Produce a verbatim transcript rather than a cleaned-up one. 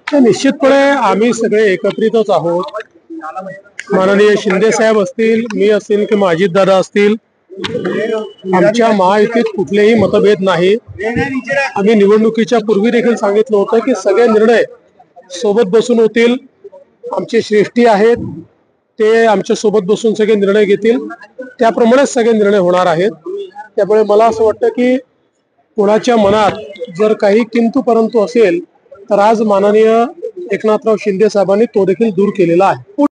तर निश्चितपणे आम्ही सगळे एकत्रितच आहोत। माननीय शिंदे साहेब असतील, मी असेल किंवा अजितदादा असतील, आमच्या महायुतीत कुठलेही मतभेद नाही। आम्ही निवडणुकीच्या पूर्वी देखील सांगितलं होतं की सगळे निर्णय सोबत बसून होतील। आमचे श्रेष्ठी आहेत, ते आमच्या सोबत बसून सगळे निर्णय घेतील, त्याप्रमाणेच सगळे निर्णय होणार आहेत। त्यामुळे मला असं वाटतं की कोणाच्या मनात जर काही किंतु परंतु असेल तर आज माननीय एकनाथराव शिंदे साहेबांनी तो देखील दूर केलेला आहे।